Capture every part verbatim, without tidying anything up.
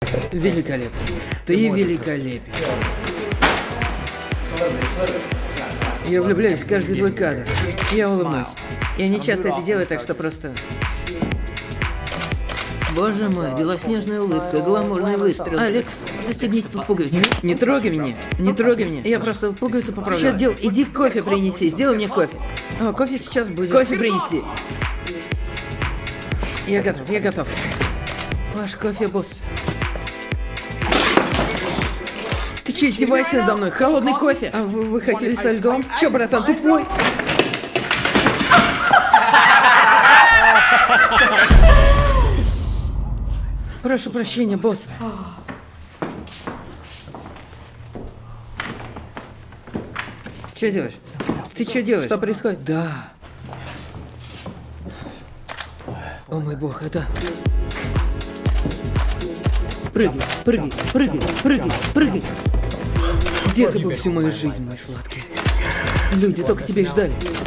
Великолепно. Ты великолепен. Я влюбляюсь в каждый твой кадр. Я улыбнусь. Я не часто это делаю, так что просто... Боже мой, белоснежная улыбка, гламурный выстрел. Алекс, застегните тут пуговицу. Не трогай меня, не трогай меня. Я просто пуговицу поправляю. Что дел? Иди кофе принеси, сделай мне кофе. О, кофе сейчас будет. Кофе принеси. Я готов, я готов. Ваш кофе, босс. Ты че, издеваешься надо мной? Холодный кофе? А вы, вы хотели со льдом? Че, братан, тупой? Прошу прощения, босс. Что делаешь? Ты что делаешь? Что происходит? Да. О мой бог, это... Прыгай, прыгай, прыгай, прыгай, прыгай. Где ты был всю мою жизнь, мой сладкий? Люди только тебя и ждали.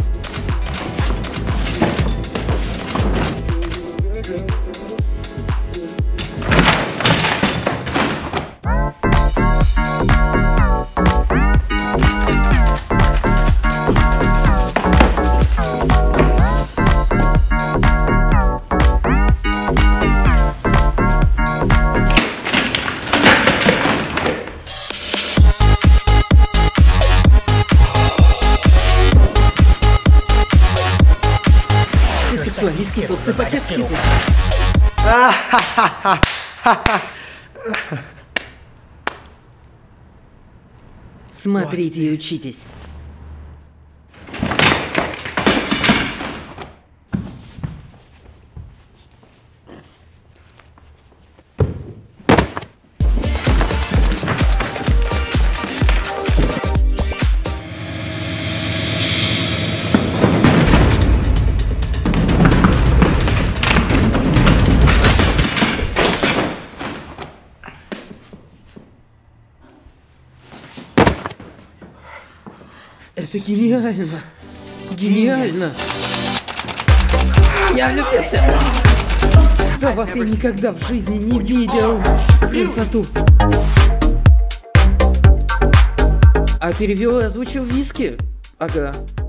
Не скитлс, ты пакет скитлс. Смотрите и учитесь. Это гениально! Гениально! Я влюбился! Да вас я никогда в жизни не видел! Красоту! А перевел и озвучил Виски? Ага.